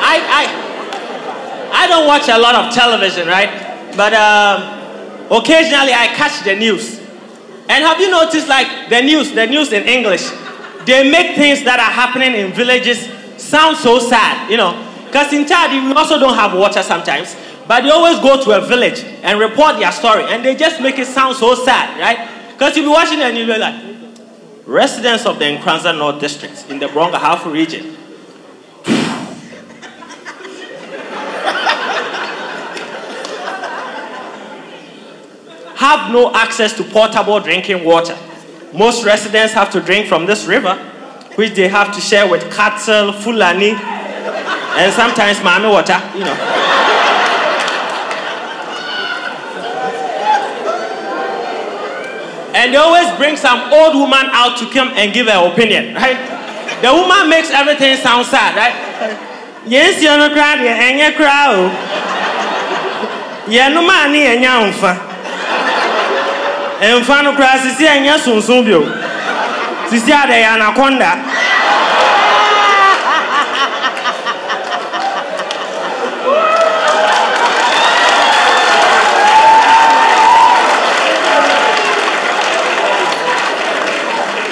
I don't watch a lot of television, right? But occasionally I catch the news. And have you noticed, like, the news in English, they make things that are happening in villages sound so sad, you know? Because in Chad, we also don't have water sometimes, but they always go to a village and report their story, and they just make it sound so sad, right? Because you'll be watching it and you'll be like, residents of the Nkranza North District in the Brong-Ahafo region have no access to potable drinking water. Most residents have to drink from this river, which they have to share with cattle, Fulani, and sometimes Mami water, you know. And they always bring some old woman out to come and give her opinion, right? The woman makes everything sound sad, right? Yes, you're not crying, and you're crying. You're no money and you're and Fano Crass is here and yes, on Subio. Sisia de Anaconda.